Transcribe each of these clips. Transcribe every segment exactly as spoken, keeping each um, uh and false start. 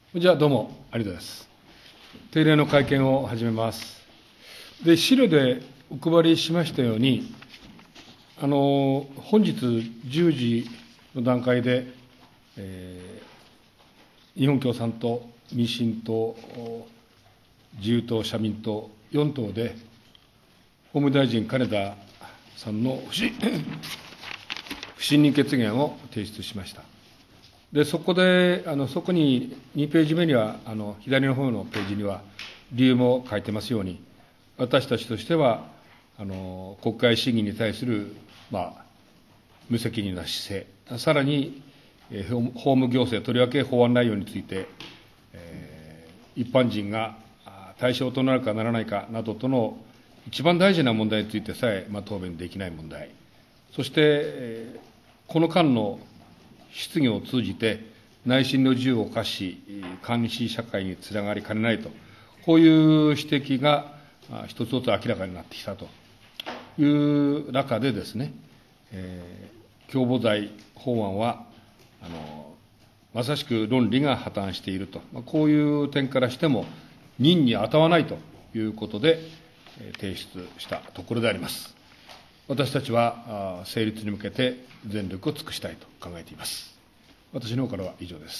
じゃあ、どうもありがとうございます。定例の会見を始めます。で、資料でお配りしましたように、あの本日じゅうじの段階で、えー、日本共産党、民進党、自由党、社民党、よん党で、法務大臣、金田さんの不信不信任決議案を提出しました。でそこで、あのそこににページ目には、あの左の方のページには、理由も書いてますように、私たちとしては、あの国会審議に対する、まあ、無責任な姿勢、さらに、えー、法務行政、とりわけ法案内容について、えー、一般人が対象となるかならないかなどとの一番大事な問題についてさえ、まあ、答弁できない問題、そして、えー、この間の質疑を通じて、内心の自由を侵し、監視社会につながりかねないと、こういう指摘が一つ一つ明らかになってきたという中でですね、えー、共謀罪法案はあの、まさしく論理が破綻していると、こういう点からしても、任に当たらないということで、提出したところであります。私たちは成立に向けて全力を尽くしたいと考えています。私の方からは以上です。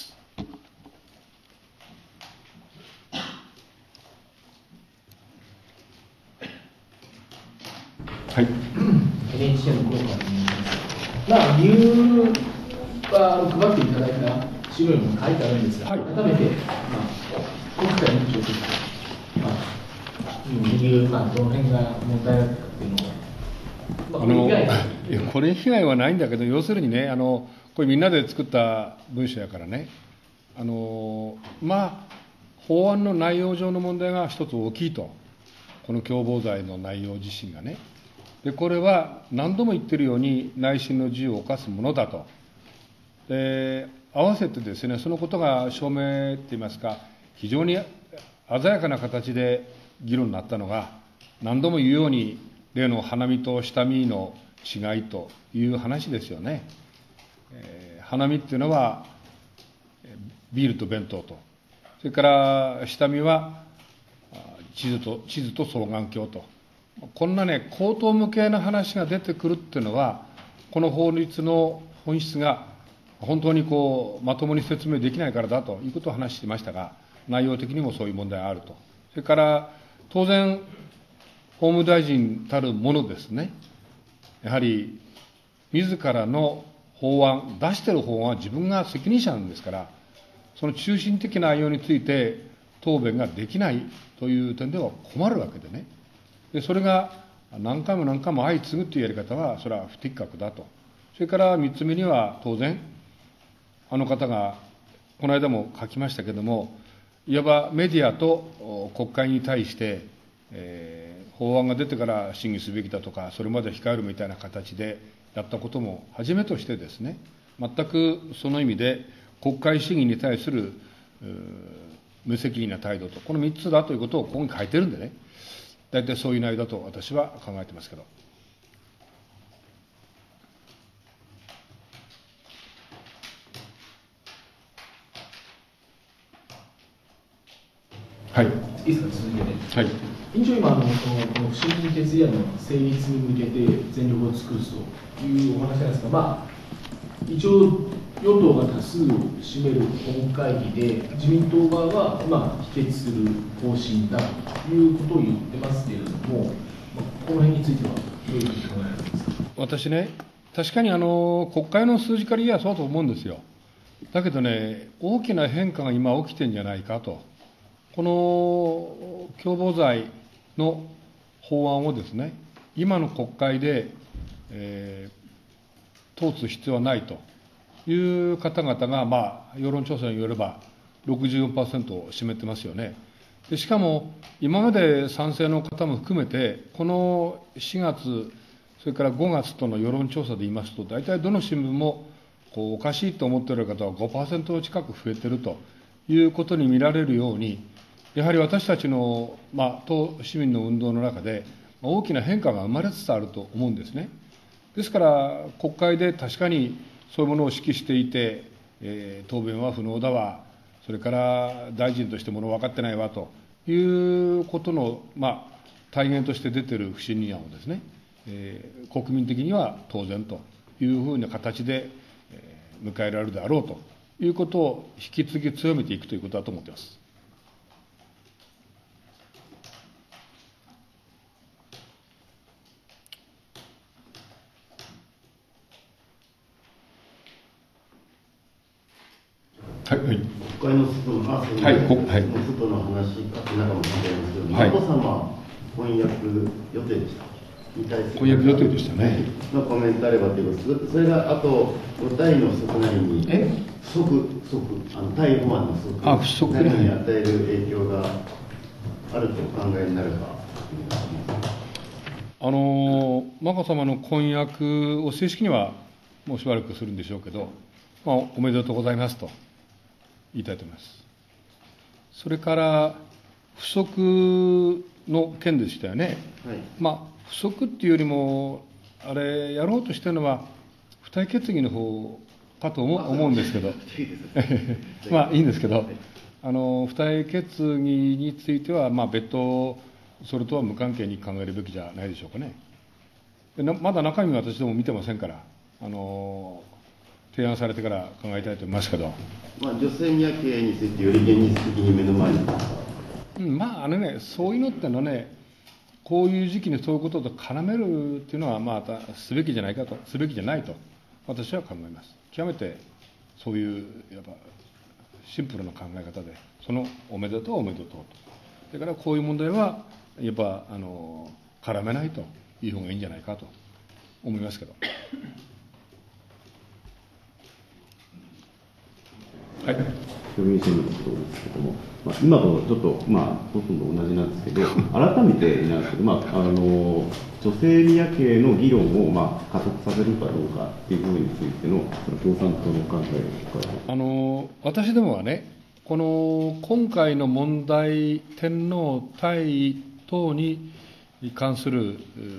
はい。 エヌエイチケー の黒川と申します。まあ、理由は配っていただいた資料にも書いてあるんですが、はい、改めて、まあ、今回の状況、まあ、理由、まあ、どの辺が問題だったかというのを。 あのいやこれ以外はないんだけど、要するにね、あのこれ、みんなで作った文書やからね、あのまあ、法案の内容上の問題が一つ大きいと、この共謀罪の内容自身がね、でこれは何度も言ってるように、内心の自由を侵すものだと、で合わせてですね、そのことが証明っていいますか、非常に鮮やかな形で議論になったのが、何度も言うように、例の花見と下見の違いという話ですよね。えー、花見っていうのはビールと弁当と、それから下見は地図と地図と双眼鏡と、こんなね、口頭無形な話が出てくるっていうのは、この法律の本質が本当にこうまともに説明できないからだということを話していましたが、内容的にもそういう問題があると。それから当然、法務大臣たるものですね、やはり自らの法案、出している法案は自分が責任者なんですから、その中心的な内容について答弁ができないという点では困るわけでね、でそれが何回も何回も相次ぐというやり方は、それは不適格だと、それからみっつめには、当然、あの方がこの間も書きましたけれども、いわばメディアと国会に対して、えー法案が出てから審議すべきだとか、それまで控えるみたいな形でやったこともはじめとしてですね、全くその意味で国会審議に対する無責任な態度と、このみっつだということをここに書いてるんでね、大体そういう内容だと私は考えてますけど。はい。いいですか、続けて。 はい。 委員長、今あの、この不信任決議案の成立に向けて全力を尽くすというお話なんですが、まあ、一応、与党が多数を占める本会議で、自民党側は、まあ、否決する方針だということを言ってますけれども、まあ、この辺については、どういうふうに考えられますか。 私ね、確かにあの国会の数字から言えばそうと思うんですよ。だけどね、大きな変化が今起きてるんじゃないかと。この共謀罪の法案をですね、今の国会で、えー、通す必要はないという方々が、まあ、世論調査によれば ろくじゅうよんパーセント を占めてますよね。でしかも、今まで賛成の方も含めて、このしがつ、それからごがつとの世論調査で言いますと、大体どの新聞もこうおかしいと思っている方は ごパーセント 近く増えているということに見られるように、やはり私たちの、まあ、党市民の運動の中で、大きな変化が生まれつつあると思うんですね。ですから、国会で確かにそういうものを指揮していて、えー、答弁は不能だわ、 それから大臣としてもの分かってないわということの、まあ、体現として出ている不信任案をですね、えー、国民的には当然というふうな形で、えー、迎えられるであろうということを引き続き強めていくということだと思っています。はい、はい、 国会の外の、あ、 はい、はい、 外の話、中も関係ありますけど、眞子さま、婚約予定でした。 婚約予定でしたね。 のコメントあればということです。それがあと、タイの即内に、 え即、即、あのタイ法案の即あ不足内に与える影響があるとお考えになるか。 あの眞子さまの婚約を正式にはもうしばらくするんでしょうけど、まあ、おめでとうございますと言いたいと思います。それから不足の件でしたよね、はい、まあ、不足っていうよりも、あれ、やろうとしてるのは、付帯決議の方かと思う、思うんですけど、まあいいんですけど、あの付帯決議については、まあ、別途、それとは無関係に考えるべきじゃないでしょうかね。でなまだ中身は私ども見てませんから、あの提案されてから考えたいと思いますけど、 まあ、女性宮家についてより現実的に目の前に、 うん、まああのね、そういうのってのね、こういう時期にそういうことと絡めるっていうのは、まあ、すべきじゃないかと、すべきじゃないと、私は考えます。極めてそういうやっぱシンプルな考え方で、そのおめでとう、おめでとうと、それからこういう問題は、やっぱあの絡めないという方がいいんじゃないかと思いますけど。はい。 読売新聞のことですけども、まあ、今とちょっと、まあ、ほとんど同じなんですけど、改めてなんですけど、まあ、あの女性宮家の議論を、まあ、加速させるかどうかっていう部分についての、その共産党の考えですか。 あの私どもはね、この今回の問題、天皇退位等に関する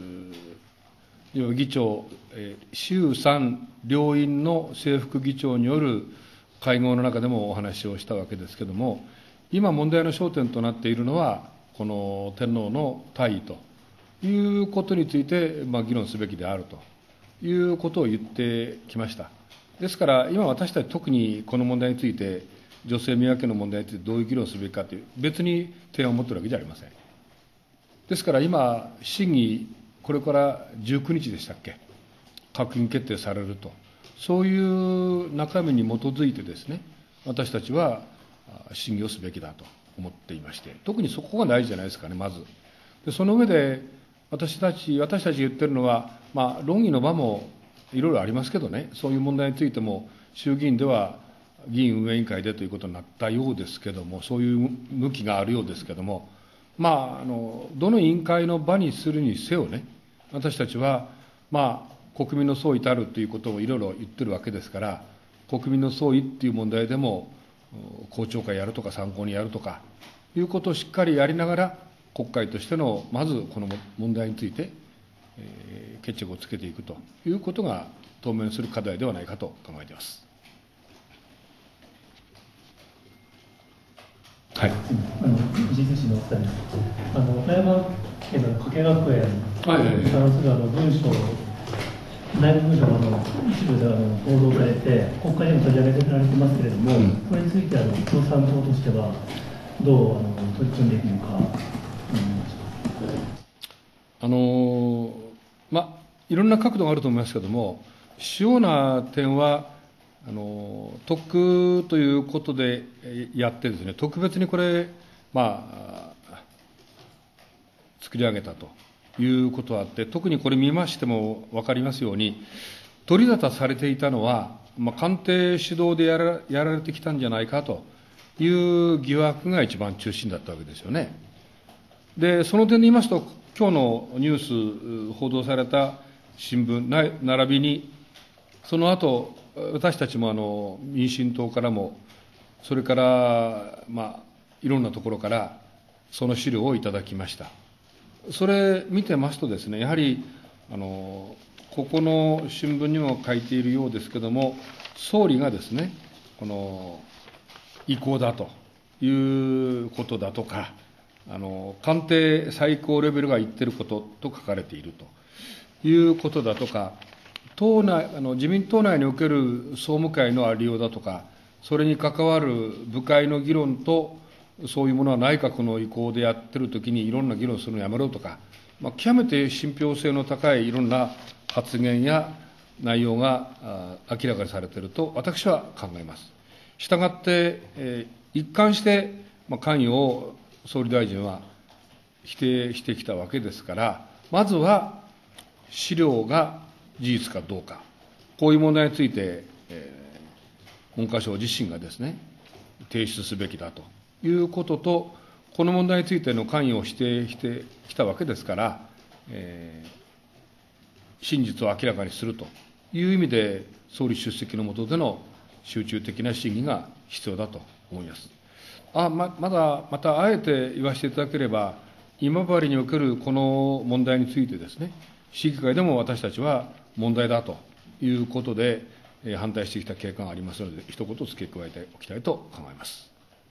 議長、衆参両院の正副議長による会合の中でもお話をしたわけですけれども、今、問題の焦点となっているのは、この天皇の退位ということについて、まあ、議論すべきであるということを言ってきました。ですから、今、私たち、特にこの問題について、女性宮家の問題についてどういう議論すべきかという、別に提案を持っているわけじゃありません。ですから、今、審議、これからじゅうくにちでしたっけ、閣議決定されると。そういう中身に基づいてですね、私たちは審議をすべきだと思っていまして、特にそこが大事じゃないですかね、まず。でその上で、私たち、私たち言ってるのは、まあ、論議の場もいろいろありますけどね、そういう問題についても、衆議院では議院運営委員会でということになったようですけども、そういう向きがあるようですけども、まあ、あのどの委員会の場にするにせよね、私たちは、まあ、国民の総意たるということをいろいろ言ってるわけですから、国民の総意っていう問題でも、公聴会やるとか、参考にやるとかいうことをしっかりやりながら、国会としてのまずこの問題について、えー、決着をつけていくということが当面する課題ではないかと考えています。はい。 あの藤井選手のお二人、あの岡山県の加計学園に関するあの文書を、内部文書があの一部であの報道されて、国会でも取り上げられてますけれども、うん、これについてあの共産党としては、どうあの取り組んでいくのか、 あのまあ、いろんな角度があると思いますけれども、主要な点は、あの特区ということでやってですね、特別にこれ、まあ、作り上げたということがあって、特にこれ見ましても分かりますように、取り沙汰されていたのは、まあ、官邸主導でやらやられてきたんじゃないかという疑惑が一番中心だったわけですよね。で、その点で言いますと、今日のニュース、報道された新聞な並びに、その後、私たちもあの民進党からも、それから、まあ、いろんなところから、その資料をいただきました。それ見てますとですね、やはり、あの、ここの新聞にも書いているようですけれども、総理がですね、この、 意向だということだとか、あの官邸最高レベルが言ってることと書かれているということだとか、党内あの自民党内における総務会のありようだとか、それに関わる部会の議論と、そういうものは内閣の意向でやってるときにいろんな議論するのやめろとか、まあ、極めて信憑性の高いいろんな発言や内容が明らかにされていると私は考えます。したがって、えー、一貫して、まあ、関与を総理大臣は否定してきたわけですから、まずは資料が事実かどうか、こういう問題について、えー、文科省自身がですね、提出すべきだということと、この問題についての関与を否定してきたわけですから、えー、真実を明らかにするという意味で、総理出席の下での集中的な審議が必要だと思います。あままだ、またあえて言わせていただければ、今治におけるこの問題についてですね、市議会でも私たちは問題だということで、えー、反対してきた経過がありますので、一言付け加えておきたいと考えます。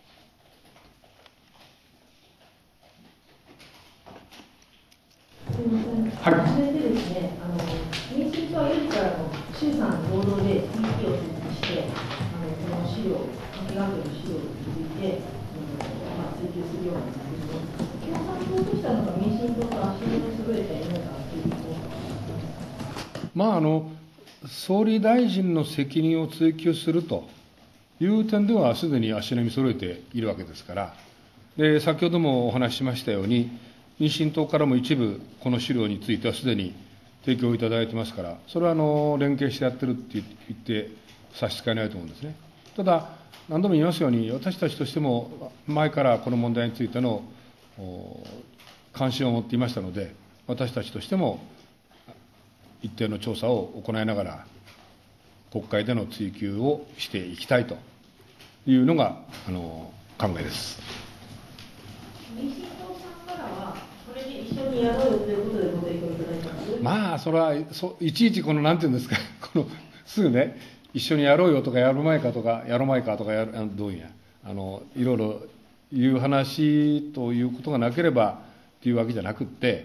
すみません。はい。それでですね、あの民進党はよじからの衆参合同で ピーピー を設置して、あのこの資料、関係学園の資料について、あのまあ、追及するようなんですけど、共産党としたのか民進党と足の優れたようなということまああの総理大臣の責任を追及するという点では、すでに足並み揃えているわけですから、で先ほどもお話ししましたように、民進党からも一部、この資料についてはすでに提供いただいてますから、それはあの連携してやってるって言って差し支えないと思うんですね。ただ、何度も言いますように、私たちとしても前からこの問題についての関心を持っていましたので、私たちとしても一定の調査を行いながら、国会での追及をしていきたいというのがあの考えです。 民進党さんからは、これで一緒にやろうよということでご提供いただいたんです。 まあ、それはそいちいちこのなんていうんですか、このすぐね、一緒にやろうよとか、やる前かとか、やる前かとかやる、どういうんやあの、いろいろ言う話ということがなければというわけじゃなくって、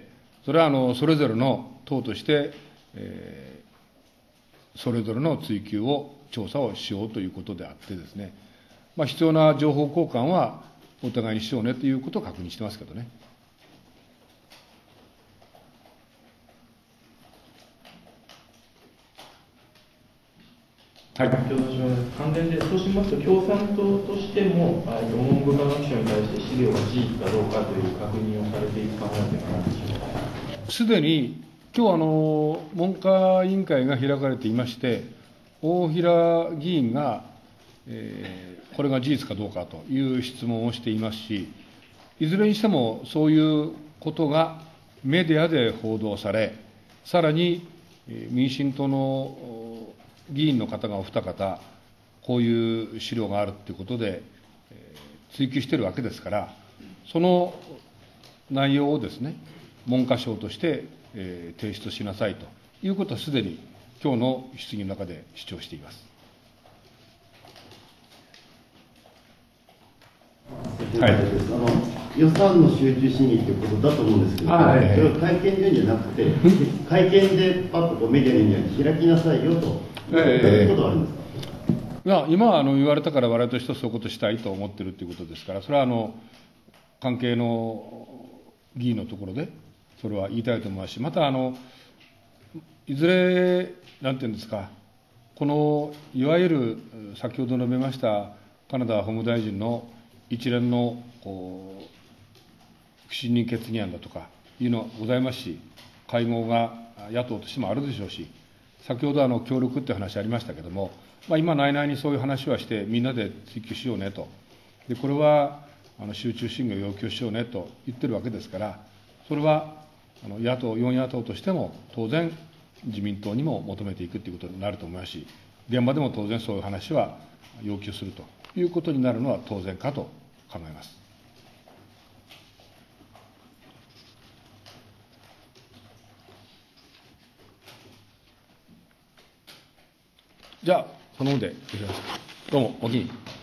それはあのそれぞれの党として、えー、それぞれの追及を、調査をしようということであってですね、まあ、必要な情報交換はお互いにしようねということを確認してますけどね。 はい、共同します。関連で、そうしますと、共産党としても、文部科学省に対して資料が事実かどうかという確認をされていく考えではないでしょうか。 すでに、今日あの文科委員会が開かれていまして、大平議員が、えー、これが事実かどうかという質問をしていますし、いずれにしてもそういうことがメディアで報道され、さらに民進党の議員の方がお二方、こういう資料があるということで追及しているわけですから、その内容をですね、文科省として提出しなさいということは、すでに今日の質疑の中で主張しています。 はい、あの予算の集中審議ということだと思うんですけど、はいはいはい、それを会見でじゃなくて、会見でパッとこうメディアに開きなさいよと、えー、いうことはあるんですか。 いや今はあの言われたから、我々としてはそういうことをしたいと思っているということですから、それはあの関係の議員のところで、それは言いたいと思いますし、またあの、いずれ、なんていうんですか、このいわゆる先ほど述べました金田法務大臣の一連のこう不信任決議案だとかいうのがございますし、会合が野党としてもあるでしょうし、先ほどあの協力っていう話ありましたけれども、まあ、今、内々にそういう話はして、みんなで追及しようねと、でこれはあの集中審議を要求しようねと言ってるわけですから、それはあの野党、よん野党としても当然、自民党にも求めていくということになると思いますし、現場でも当然そういう話は要求するということになるのは当然かと考えます。じゃあ、そのので、どうもお気に。